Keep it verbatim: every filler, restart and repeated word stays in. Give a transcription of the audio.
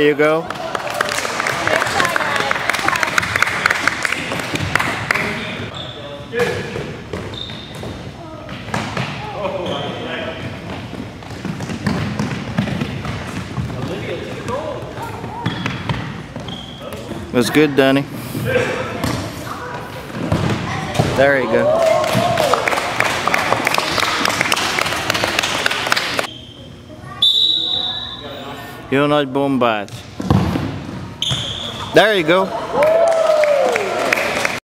you go. That's good, Danny. There you go. You're not bombard. There you go.